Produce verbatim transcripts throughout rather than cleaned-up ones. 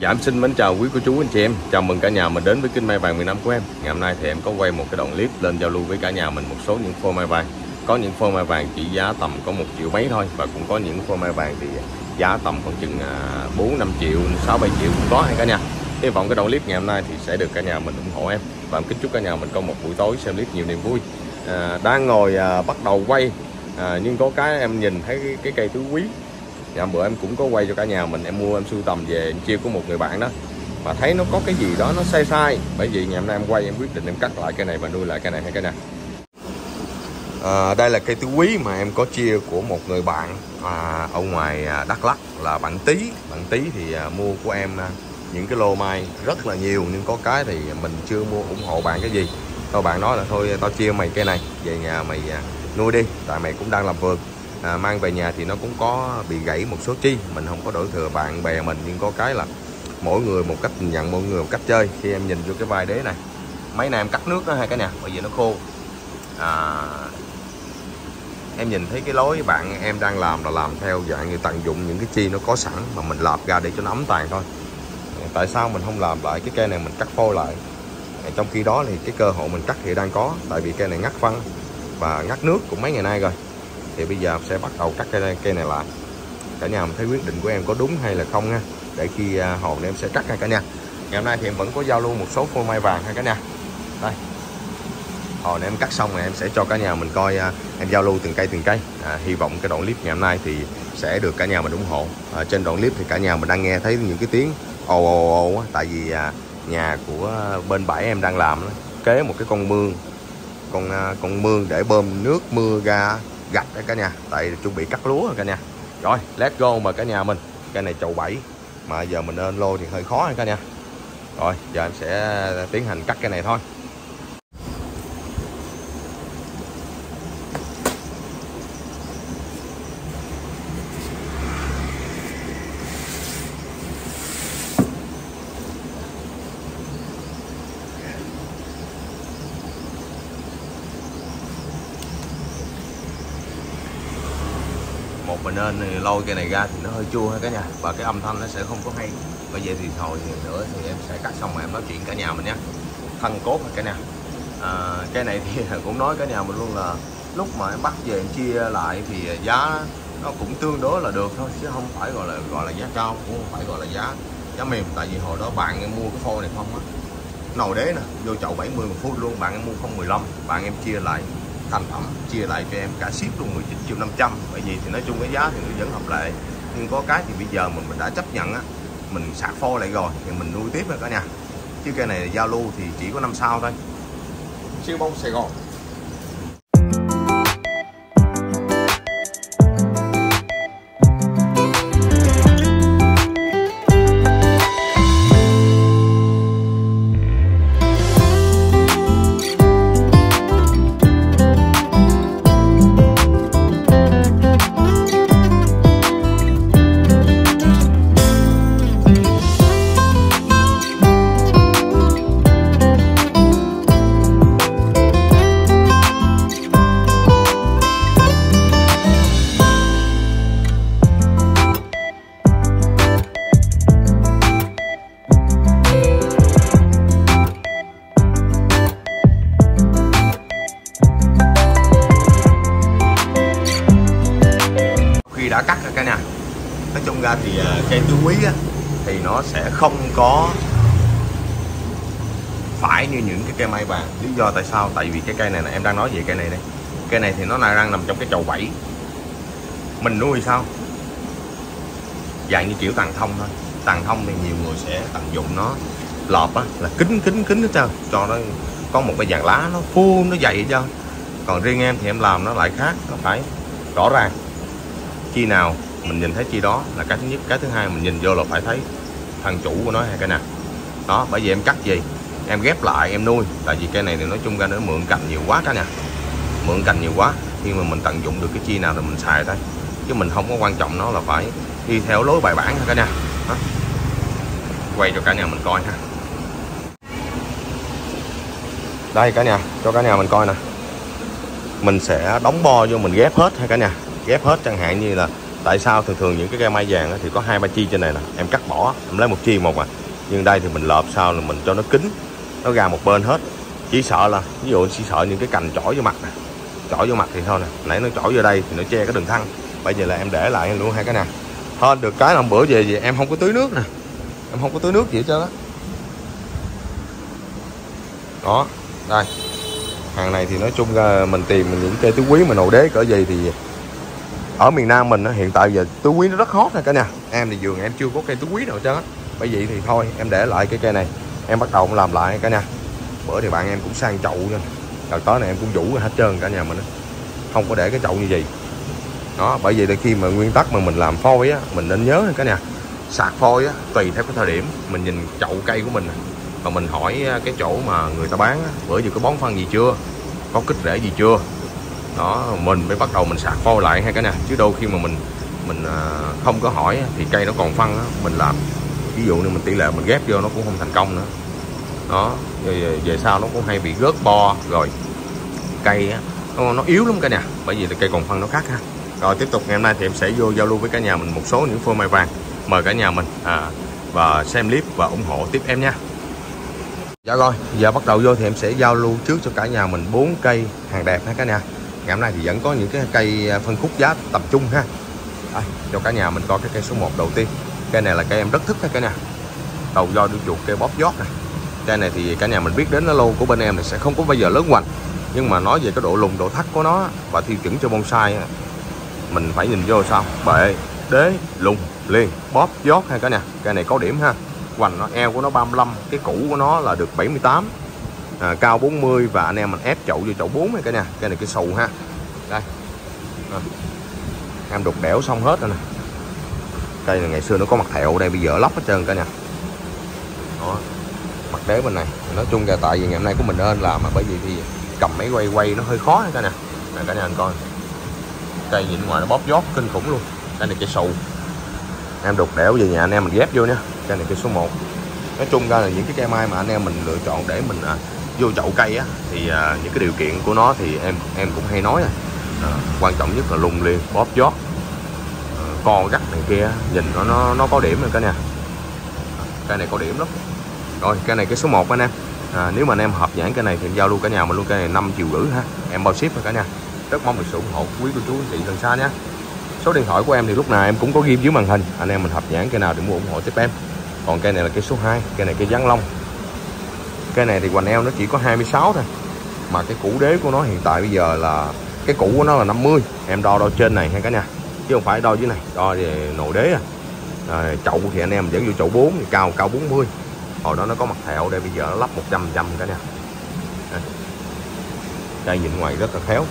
Dạ em xin mến chào quý cô chú anh chị em, chào mừng cả nhà mình đến với kênh Mai Vàng miền Nam của em. Ngày hôm nay thì em có quay một cái đoạn clip lên giao lưu với cả nhà mình một số những phôi mai vàng. Có những phôi mai vàng chỉ giá tầm có một triệu mấy thôi, và cũng có những phôi mai vàng thì giá tầm khoảng chừng bốn năm triệu, sáu bảy triệu cũng có hay cả nhà. Hy vọng cái đoạn clip ngày hôm nay thì sẽ được cả nhà mình ủng hộ em, và em kính chúc cả nhà mình có một buổi tối xem clip nhiều niềm vui. À, đang ngồi à, bắt đầu quay à, nhưng có cái em nhìn thấy cái, cái cây tứ quý. Dạ, bữa em cũng có quay cho cả nhà mình, em mua em sưu tầm về em chia của một người bạn đó, mà thấy nó có cái gì đó nó sai sai, bởi vì ngày hôm nay em quay em quyết định em cắt lại cây này và nuôi lại cây này hay cái này. À, đây là cây tứ quý mà em có chia của một người bạn à, ở ngoài Đắk Lắk là bạn Tý. Bạn Tý thì à, mua của em à, những cái lô mai rất là nhiều, nhưng có cái thì mình chưa mua ủng hộ bạn cái gì. Thôi bạn nói là thôi tao chia mày cây này về nhà mày à, nuôi đi, tại mày cũng đang làm vườn. À, mang về nhà thì nó cũng có bị gãy một số chi, mình không có đổi thừa bạn bè mình, nhưng có cái là mỗi người một cách nhìn nhận, mỗi người một cách chơi. Khi em nhìn vô cái vai đế này, mấy nay em cắt nước đó hai cái nè, bởi vì nó khô. À, em nhìn thấy cái lối bạn em đang làm là làm theo dạng như tận dụng những cái chi nó có sẵn mà mình lợp ra để cho nó ấm tàn thôi. Tại sao mình không làm lại cái cây này mình cắt phôi lại? Trong khi đó thì cái cơ hội mình cắt thì đang có, tại vì cây này ngắt phân và ngắt nước cũng mấy ngày nay rồi. Thì bây giờ sẽ bắt đầu cắt cây này, cây này lại. Cả nhà mình thấy quyết định của em có đúng hay là không nha, để khi uh, hồn em sẽ cắt ha cả nhà. Ngày hôm nay thì em vẫn có giao lưu một số phôi mai vàng ha cả nhà. Đây, hồn em cắt xong rồi em sẽ cho cả nhà mình coi, uh, em giao lưu từng cây từng cây. À, hy vọng cái đoạn clip ngày hôm nay thì sẽ được cả nhà mình ủng hộ. À, trên đoạn clip thì cả nhà mình đang nghe thấy những cái tiếng ồ ồ ồ, tại vì uh, nhà của bên bãi em đang làm đó, kế một cái con mương, con uh, con mương để bơm nước mưa ra gạch đó cả nhà, tại chuẩn bị cắt lúa rồi cả nhà. Rồi let's go mà cả nhà mình. Cây này chậu bảy mà giờ mình lên lô thì hơi khó cả nhà. Rồi giờ em sẽ tiến hành cắt cái này thôi. Một mình nên lôi cây này ra thì nó hơi chua ha cả nhà, và cái âm thanh nó sẽ không có hay. Bởi vậy thì hồi nữa thì em sẽ cắt xong mà em nói chuyện cả nhà mình nhé. Thân cốt ha cả nhà. À, cái này thì cũng nói cả nhà mình luôn là lúc mà em bắt về em chia lại thì giá nó cũng tương đối là được thôi, chứ không phải gọi là gọi là giá cao, cũng không phải gọi là giá giá mềm. Tại vì hồi đó bạn em mua cái phôi này không á, nồi đế nè, vô chậu bảy mươi một phút luôn, bạn em mua không mười lăm, bạn em chia lại thành phẩm chia lại cho em cả ship luôn mười chín triệu năm trăm. Bởi vì thì nói chung cái giá thì nó vẫn hợp lệ, nhưng có cái thì bây giờ mình mình đã chấp nhận á, mình sạc phôi lại rồi thì mình nuôi tiếp rồi cả nhà. Chứ cây này là giao lưu thì chỉ có năm sao thôi. Siêu bông Sài Gòn. Đã cắt rồi cả nhà. Nói chung ra thì uh, cây tứ quý á, thì nó sẽ không có phải như những cái cây mai vàng. Lý do tại sao? Tại vì cái cây này là em đang nói về cây này đây. Cây này thì nó đang nằm trong cái chậu bảy. Mình nuôi sao? Dạng như kiểu tàn thông thôi. Tàn thông thì nhiều người sẽ tận dụng nó lọp á, là kính kính kính hết trơn, cho nó có một cái dàn lá nó full, nó dày hết trơn. Còn riêng em thì em làm nó lại khác, nó phải rõ ràng. Chi nào mình nhìn thấy chi đó là cái thứ nhất. Cái thứ hai mình nhìn vô là phải thấy thằng chủ của nó hay cái nào đó. Bởi vì em cắt gì em ghép lại em nuôi, tại vì cây này thì nói chung ra nó mượn cành nhiều quá cả nhà, mượn cành nhiều quá. Khi mà mình tận dụng được cái chi nào thì mình xài thôi, chứ mình không có quan trọng nó là phải đi theo lối bài bản cả nhà. Đó, quay cho cả nhà mình coi ha. Đây cả nhà, cho cả nhà mình coi nè. Mình sẽ đóng bo vô, mình ghép hết ha cả nhà. Ghép hết, chẳng hạn như là Tại sao thường thường những cái cây mai vàng thì có hai ba chi trên này nè, em cắt bỏ em lấy một chi một à, nhưng đây thì mình lợp sao là mình cho nó kín, nó ra một bên hết. Chỉ sợ là ví dụ chỉ sợ những cái cành chổi vô mặt nè, chổi vô mặt thì thôi nè, nãy nó chổi vô đây thì nó che cái đường thăng. Bây giờ là em để lại luôn hai cái nè. Thôi được cái là bữa về gì em không có tưới nước nè, em không có tưới nước gì hết trơn á. Đó, đây hàng này thì nói chung ra mình tìm những cây tứ quý mà nổ đế cỡ gì thì ở miền Nam mình hiện tại giờ tứ quý nó rất hot nè cả nhà. Em thì vườn em chưa có cây tứ quý nào trơn á. Bởi vậy thì thôi em để lại cái cây này, em bắt đầu làm lại cả nhà. Bữa thì bạn em cũng sang chậu nha, đợt tới này em cũng vũ hết trơn cả nhà mình đó. Không có để cái chậu như vậy đó. Bởi vậy là khi mà nguyên tắc mà mình làm phôi á, mình nên nhớ cả nhà, sạc phôi á tùy theo cái thời điểm mình nhìn chậu cây của mình và mình hỏi cái chỗ mà người ta bán á, bữa giờ có bón phân gì chưa, có kích rễ gì chưa đó, mình mới bắt đầu mình sạc phôi lại hay cả nhà. Chứ đôi khi mà mình mình không có hỏi thì cây nó còn phân á, mình làm ví dụ như mình tỷ lệ mình ghép vô nó cũng không thành công nữa đó. Về, về sau nó cũng hay bị rớt bo rồi cây á, nó, nó yếu lắm cả nhà. Bởi vì là cây còn phân nó khác ha. Rồi tiếp tục ngày hôm nay thì em sẽ vô giao lưu với cả nhà mình một số những phôi mai vàng. Mời cả nhà mình à, và xem clip và ủng hộ tiếp em nha. Dạ rồi, giờ bắt đầu vô thì em sẽ giao lưu trước cho cả nhà mình bốn cây hàng đẹp ha cả nhà. Ngày hôm nay thì vẫn có những cái cây phân khúc giá tầm trung ha. Đây, cho cả nhà mình coi cái cây số một đầu tiên. Cây này là cây em rất thích ha cả nhà. Đầu do đuôi chuột, cây bóp giót này. Cây này thì cả nhà mình biết đến nó lô của bên em thì sẽ không có bao giờ lớn hoành. Nhưng mà nói về cái độ lùn, độ thắt của nó và tiêu chuẩn cho bonsai mình phải nhìn vô sao bệ, đế, lùn, liền, bóp, giót ha cả nhà. Cây này có điểm ha. Hoành nó eo của nó ba mươi lăm, cái cũ của nó là được bảy mươi tám, à, cao bốn mươi và anh em mình ép chậu vô chậu bốn này cả nhà. Cây này cái xù ha. Đây. À. Em đục đẽo xong hết rồi nè. Cây này ngày xưa nó có mặt thẹo đây, bây giờ lóc hết trơn cả nhà. Đó. Mặt đế bên này nói chung là tại vì ngày hôm nay của mình nên làm mà bởi vì thì cầm máy quay quay nó hơi khó cả nhà. Này cả nhà anh coi, cây nhìn ngoài nó bóp giót kinh khủng luôn. Cây này cây xù, em đục đẽo về nhà anh em mình ghép vô nha. Cây này cây số một. Nói chung ra là những cái cây mai mà anh em mình lựa chọn để mình à, vô chậu cây á thì à, những cái điều kiện của nó thì em em cũng hay nói à, quan trọng nhất là lùng liền, bóp giót, à, co gắt này kia, nhìn nó nó nó có điểm rồi cả nhà. Cây này có điểm lắm. Rồi cây này cái số một anh em. À, nếu mà anh em hợp nhãn cái này thì em giao lưu cả nhà mình luôn. Cây này năm triệu rưỡi ha, em bao ship rồi cả nhà. Rất mong được sự ủng hộ của quý cô chú anh chị gần xa nhé. Số điện thoại của em thì lúc nào em cũng có ghi dưới màn hình, anh em mình hợp nhãn cây nào để mua ủng hộ tiếp em. Còn cây này là cây số hai, cây này cây giáng long. Cây này thì hoành eo nó chỉ có hai mươi sáu thôi, mà cái củ đế của nó hiện tại bây giờ là cái củ của nó là năm mươi. Em đo đo trên này ha cả nhà, chứ không phải đo dưới này, đo về nồi đế à. À, chậu thì anh em dẫn vô chậu bốn thì cao cao bốn mươi. Hồi đó nó có mặt thẹo đây, bây giờ nó lắp một trăm phần trăm cả nhà. Đây. Cây nhìn ngoài rất là khéo.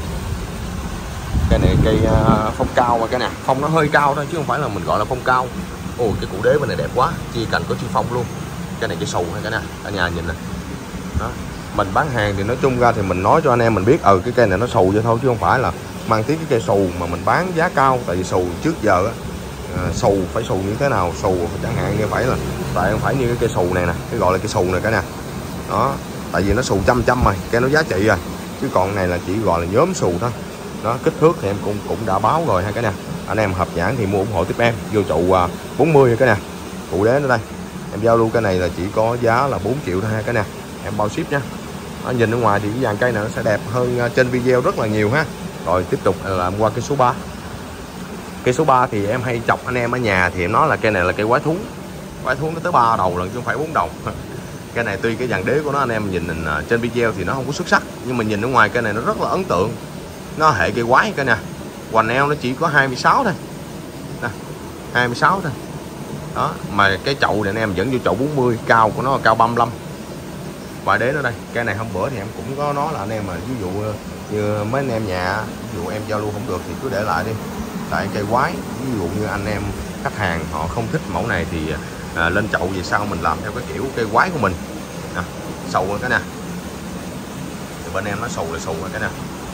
Cây này cây uh, phong cao mà cả nhà, phong nó hơi cao thôi chứ không phải là mình gọi là phong cao. Ồ, cái củ đế bên này đẹp quá, chia cành có chi phong luôn. Cái này cái xù hay cả nhà, cả nhà nhìn nè. Đó. Mình bán hàng thì nói chung ra thì mình nói cho anh em mình biết ừ cái cây này nó xù vậy thôi, chứ không phải là mang tiếng cái cây xù mà mình bán giá cao. Tại vì xù trước giờ á, uh, xù phải xù như thế nào, xù chẳng hạn như phải là tại không phải như cái cây xù này nè, cái gọi là cây xù này cả nhà. Đó, tại vì nó xù trăm trăm rồi, cây nó giá trị rồi, chứ còn này là chỉ gọi là nhóm xù thôi. Đó, kích thước thì em cũng cũng đã báo rồi ha cả nhà. Anh em hợp nhãn thì mua ủng hộ tiếp em vô chậu uh, bốn mươi cả nhà. Cụ đế nó đây, em giao lưu cái này là chỉ có giá là bốn triệu thôi ha cả nhà, em bao ship nha. Đó, nhìn ở ngoài thì cái dàn cây này nó sẽ đẹp hơn uh, trên video rất là nhiều ha. Rồi tiếp tục làm qua cây số ba. Cây số ba thì em hay chọc anh em ở nhà thì em nói là cây này là cây quái thú. Quái thú nó tới ba đầu lần chứ không phải bốn đầu. Cây này tuy cái dàn đế của nó anh em nhìn uh, trên video thì nó không có xuất sắc, nhưng mà nhìn ở ngoài cây này nó rất là ấn tượng. Nó hệ cây quái cả nhà. Hoành eo nó chỉ có hai mươi sáu thôi. Nè, hai mươi sáu thôi. Đó, mà cái chậu này anh em dẫn vô chậu bốn mươi, cao của nó là cao ba mươi lăm. Và đế nó đây, cây này hôm bữa thì em cũng có nói là anh em mà ví dụ như mấy anh em nhà, ví dụ em giao lưu không được thì cứ để lại đi. Tại cây quái, ví dụ như anh em khách hàng họ không thích mẫu này thì à, lên chậu về sau mình làm theo cái kiểu cây quái của mình. Nè, sầu rồi cái nè. Thì bên em nó sầu là sầu rồi cái nè.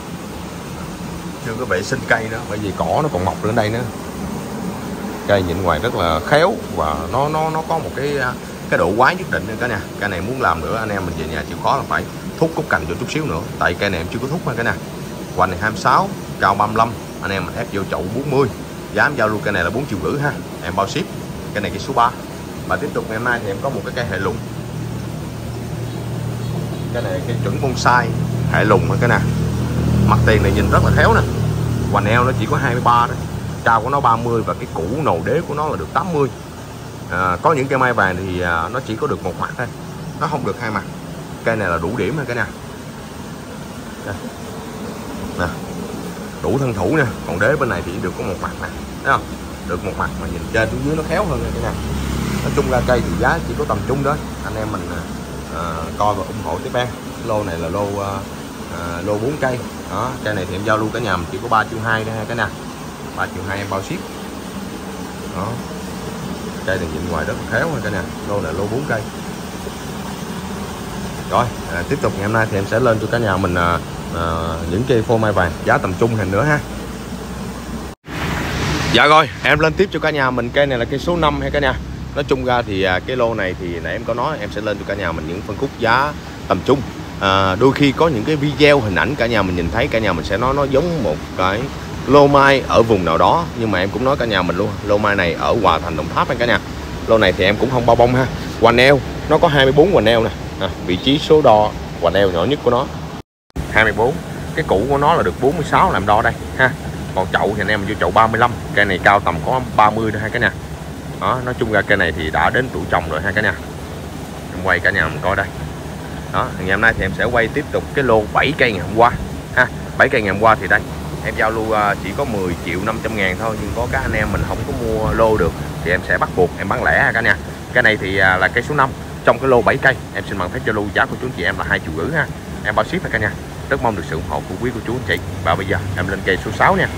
Chưa có vệ sinh cây nữa, bởi vì cỏ nó còn mọc lên đây nữa. Cây nhìn ngoài rất là khéo và nó nó nó có một cái cái độ quái nhất định nữa cả nhà. Cây này muốn làm nữa anh em mình về nhà chịu khó là phải thúc cúc cành cho chút xíu nữa, tại cây này em chưa có thúc ha cả nhà. Hoành này hai mươi sáu, cao ba mươi lăm, anh em mình ép vô chậu bốn mươi, giá em giao lưu cây này là bốn triệu rưỡi ha, em bao ship. Cây này cây số ba. Và tiếp tục ngày hôm nay thì em có một cái cây hệ lùn. Cái này cây chuẩn bonsai hệ lùn cái nè. Mặt tiền này nhìn rất là khéo nè. Hoành eo nó chỉ có hai mươi ba thôi, cao của nó ba mươi và cái củ nồi đế của nó là được tám mươi. À, có những cây mai vàng thì à, nó chỉ có được một mặt thôi, nó không được hai mặt. Cây này là đủ điểm rồi cái nè. Đây. Nè, đủ thân thủ nha. Còn đế bên này thì được có một mặt nè, thấy không? Được một mặt mà nhìn trên xuống dưới nó khéo hơn cái nè. Nói chung ra cây thì giá chỉ có tầm trung đó. Anh em mình à, coi và ủng hộ tiếp em. Lô này là lô à, lô bốn cây. Đó, cây này thì em giao lưu cả nhà mình chỉ có ba triệu hai cái nè. ba triệu hai em bao ship. Đó. Cây này nhìn ngoài rất là khéo ha cả nhà. Lô này lô bốn cây. Rồi, à, tiếp tục ngày hôm nay thì em sẽ lên cho cả nhà mình à, à, những cây phô mai vàng giá tầm trung hình nữa ha. Dạ rồi, em lên tiếp cho cả nhà mình cây này là cây số năm hay cả nhà. Nói chung ra thì à, cái lô này thì nãy em có nói em sẽ lên cho cả nhà mình những phân khúc giá tầm trung. À, đôi khi có những cái video hình ảnh cả nhà mình nhìn thấy cả nhà mình sẽ nói nó giống một cái lô mai ở vùng nào đó, nhưng mà em cũng nói cả nhà mình luôn, lô mai này ở Hòa Thành, Đồng Tháp cả nhà. Lô này thì em cũng không bao bông ha. Hoành eo nó có hai mươi bốn hoành eo nè. À, vị trí số đo hoành eo nhỏ nhất của nó hai mươi bốn. Cái củ của nó là được bốn mươi sáu làm đo đây ha. Còn chậu thì anh em vô chậu ba mươi lăm. Cây này cao tầm có ba mươi thôi ha cả nhà. Đó, nói chung ra cây này thì đã đến tuổi trồng rồi ha cả nhà. Em quay cả nhà mình coi đây. Đó, ngày hôm nay thì em sẽ quay tiếp tục cái lô bảy cây ngày hôm qua ha. bảy cây ngày hôm qua thì đây em giao lưu chỉ có mười triệu năm trăm ngàn thôi, nhưng có các anh em mình không có mua lô được thì em sẽ bắt buộc em bán lẻ ha cả nhà. Cái này thì là cây số năm trong cái lô bảy cây. Em xin bằng phép giao lưu giá của chú anh chị em là hai triệu rưỡi ha. Em bao ship ha cả nhà. Rất mong được sự ủng hộ của quý của chú anh chị. Và bây giờ em lên cây số sáu nha.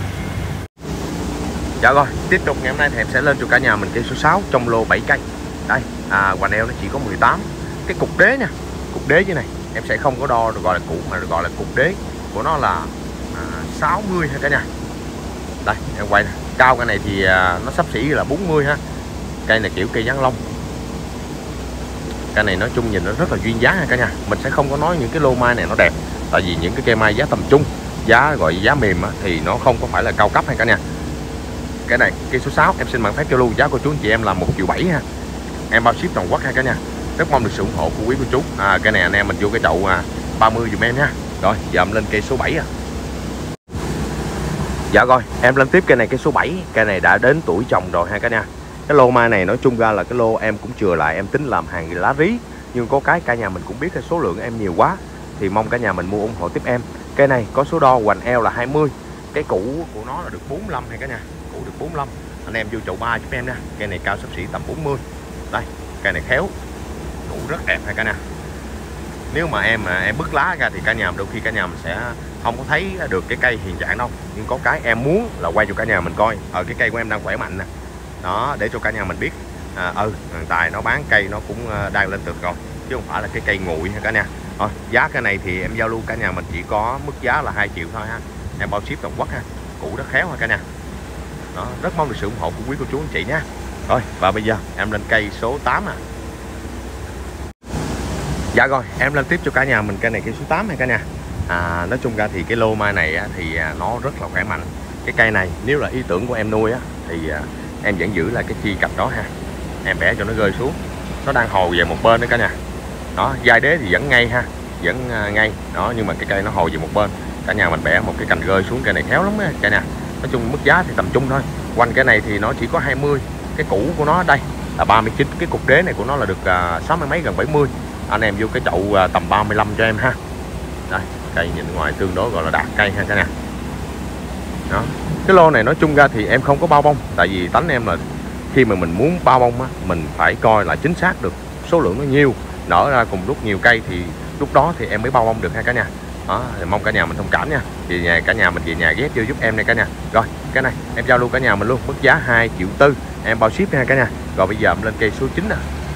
Dạ rồi, tiếp tục ngày hôm nay thì em sẽ lên cho cả nhà mình cây số sáu trong lô bảy cây. Đây, à, hoành eo nó chỉ có mười tám. Cái cục đế nha, cục đế như này em sẽ không có đo được gọi là củ mà được gọi là cục đế của nó là à, sáu mươi ha cả nhà. Đây em quay này. Cao cái này thì à, nó sắp xỉ là bốn mươi ha. Cây này kiểu cây giáng long. Cây này nói chung nhìn nó rất là duyên dáng ha cả nhà. Mình sẽ không có nói những cái lô mai này nó đẹp, tại vì những cái cây mai giá tầm trung, giá gọi giá mềm á, thì nó không có phải là cao cấp hay cả nhà. Cái này cây số sáu em xin bằng phép giao lưu giá của chú anh chị em là một triệu bảy ha. Em bao ship toàn quốc ha cả nhà. Rất mong được sự ủng hộ của quý cô chú. À, cái này anh em mình vô cái chậu à, ba mươi dùm em nha. Rồi giờ em lên cây số bảy à. Dạ rồi, em lên tiếp cây này cây số bảy. Cây này đã đến tuổi trồng rồi ha cả nhà. Cái lô mai này nói chung ra là cái lô em cũng chừa lại, em tính làm hàng lá rí, nhưng có cái cả nhà mình cũng biết cái số lượng em nhiều quá thì mong cả nhà mình mua ủng hộ tiếp em. Cây này có số đo hoành eo là hai mươi. Cái củ của nó là được bốn mươi lăm hay cả nhà. Củ được bốn mươi lăm. Anh em vô chậu ba giúp em nha. Cây này cao xấp xỉ tầm bốn mươi. Đây, cây này khéo. Củ rất đẹp hay cả nhà. Nếu mà em mà em bứt lá ra thì cả nhà đôi khi cả nhà mình sẽ không có thấy được cái cây hiện trạng đâu, nhưng có cái em muốn là quay cho cả nhà mình coi ở cái cây của em đang khỏe mạnh nè. Đó, để cho cả nhà mình biết à, ừ thằng Tài nó bán cây nó cũng đang lên được rồi, chứ không phải là cái cây nguội ha cả nhà. Rồi, giá cái này thì em giao lưu cả nhà mình chỉ có mức giá là hai triệu thôi ha. Em bao ship toàn quốc ha. Củ rất khéo ha cả nhà. Đó, rất mong được sự ủng hộ của quý cô chú anh chị nha. Rồi, và bây giờ em lên cây số tám nè. Dạ rồi, em lên tiếp cho cả nhà mình cây này cây số tám ha cả nhà. À, nói chung ra thì cái lô mai này á, thì nó rất là khỏe mạnh. Cái cây này nếu là ý tưởng của em nuôi á, thì à, em vẫn giữ lại cái chi cặp đó ha. Em bẻ cho nó rơi xuống. Nó đang hồi về một bên đó cả nhà. Đó, giai đế thì vẫn ngay ha, vẫn uh, ngay. Đó, nhưng mà cái cây nó hồi về một bên. Cả nhà mình bẻ một cái cành rơi xuống, cây này khéo lắm á cả nhà. Nói chung mức giá thì tầm trung thôi. Quanh cái này thì nó chỉ có hai mươi. Cái củ của nó đây là ba mươi chín. Cái cục đế này của nó là được uh, sáu mươi mấy gần bảy mươi. Anh em vô cái chậu uh, tầm ba mươi lăm cho em ha. Đây, cây nhìn ngoài tương đối gọi là đạt cây ha cả nhà. Đó. Cái lô này nói chung ra thì em không có bao bông, tại vì tánh em là khi mà mình muốn bao bông á, mình phải coi là chính xác được số lượng nó nhiều, nở ra cùng lúc nhiều cây thì lúc đó thì em mới bao bông được ha cả nhà. Đó, thì mong cả nhà mình thông cảm nha. Thì nhà cả nhà mình về nhà ghép vô giúp em này cả nhà. Rồi, cái này em giao lưu cả nhà mình luôn, mức giá hai triệu tư, em bao ship nha cả nhà. Rồi bây giờ em lên cây số chín nè.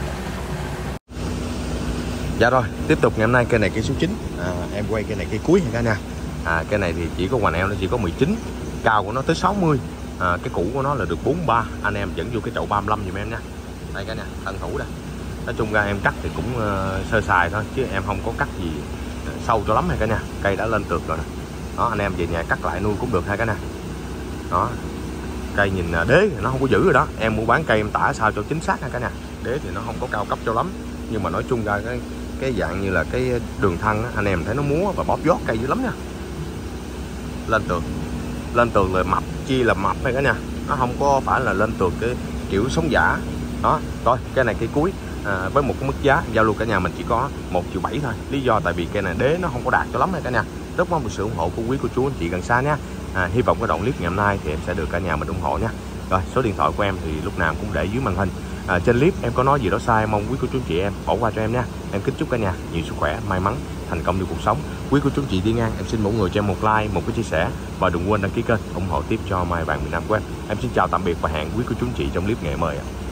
Dạ rồi, tiếp tục ngày hôm nay cây này cây số chín. À, em quay cây này cây cuối ha cả nhà. À, cây này thì chỉ có hoành eo nó chỉ có mười chín, cao của nó tới sáu mươi. À, cái củ của nó là được bốn mươi ba. Anh em dẫn vô cái chậu ba mươi lăm giùm em nha. Đây cả nhà, thân thủ đây. Nói chung ra em cắt thì cũng uh, sơ sài thôi, chứ em không có cắt gì uh, sâu cho lắm ha cả nhà. Cây đã lên tược rồi nè. Đó, anh em về nhà cắt lại nuôi cũng được ha cả nhà. Đó. Cây nhìn đế thì nó không có giữ rồi đó, em mua bán cây em tả sao cho chính xác nha cả nhà. Đế thì nó không có cao cấp cho lắm, nhưng mà nói chung ra cái cái dạng như là cái đường thân á, anh em thấy nó múa và bóp giót cây dữ lắm nha. Lên tường, lên tường là mập, chi là mập này cả nhà, nó không có phải là lên tường cái kiểu sống giả đó. Rồi cái này cây cuối à, với một cái mức giá giao lưu cả nhà mình chỉ có một triệu bảy thôi. Lý do tại vì cây này đế nó không có đạt cho lắm này cả nhà. Rất mong được sự ủng hộ của quý cô chú anh chị gần xa nha. À, hy vọng cái đoạn clip ngày hôm nay thì em sẽ được cả nhà mình ủng hộ nha. Rồi số điện thoại của em thì lúc nào cũng để dưới màn hình. À, trên clip em có nói gì đó sai, mong quý cô chú anh chị em bỏ qua cho em nha. Em kính chúc cả nhà nhiều sức khỏe, may mắn, thành công trong cuộc sống. Quý cô chú anh chị đi ngang, em xin mỗi người cho em một like, một cái chia sẻ và đừng quên đăng ký kênh ủng hộ tiếp cho Mai Vàng miền Nam của em. Em xin chào tạm biệt và hẹn quý cô chú anh chị trong clip ngày mới ạ.